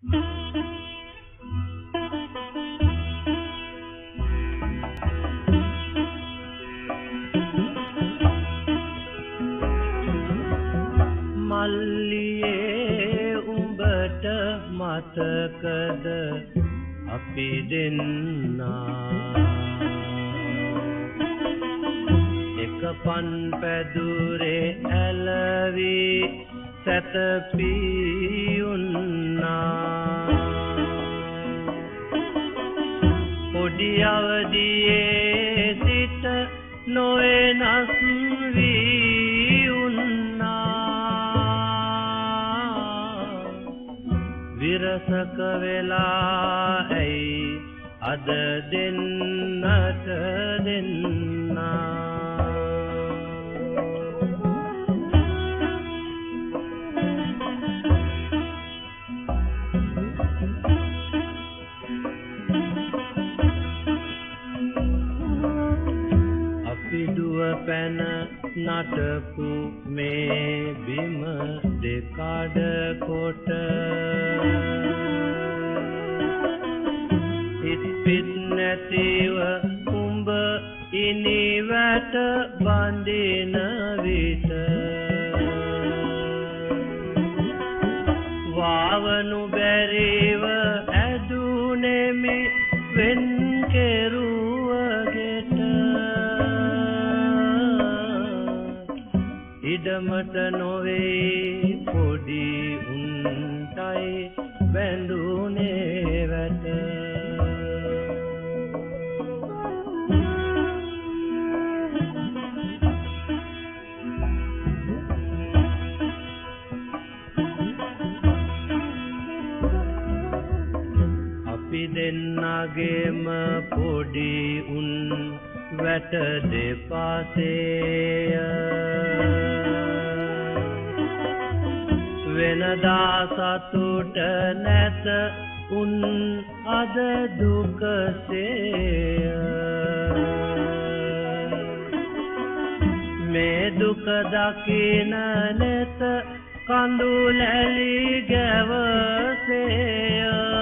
මල්ලියේ උඹට මතකද අපි දෙන්නා එක පන් පැදුරේ ඇලවි සැතපී උන්නා පොඩි අවදියේ සිට නොවෙනස් වී උන්නා විරසක වෙලා ඇයි අද දෙන්නට දෙන්නා පැන නටපු මේ බිම දෙකඩ කොට හිත් පිට නැතිව උඹ ඉනිවට බඳින විට වාවනු බැරිව ඇදුනෙමි වෙන් කෙරුවගෙට ඉඩමට නොවේ පොඩි උන්ටයි බැඳුනේ වැට අපි දෙන්නගේම පොඩි උන් වැට දෙපාසේය වෙනදා සතුට නැත උන් අද දුකසේය මේ දුක දකින නැත කඳුලැලි ගැවසේය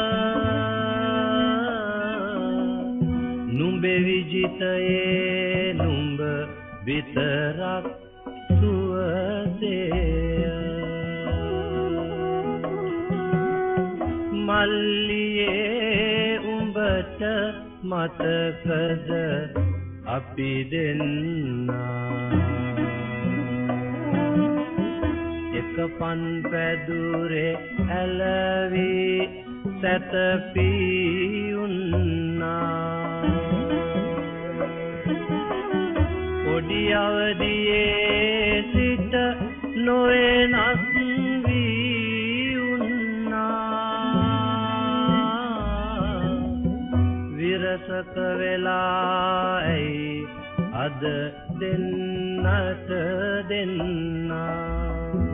නුඹේ විජිතයේ නුඹ විතරක් සුවසේය මල්ලියේ උඹට මතකද අපි දෙන්නා එක පන් පැදුරේ ඇලවි සැතපී උන්නා පොඩි අවදියේ සිට නොවෙනස් වී උන්නා විරසක වෙලා ඇයි අද දෙන්නට දෙන්නා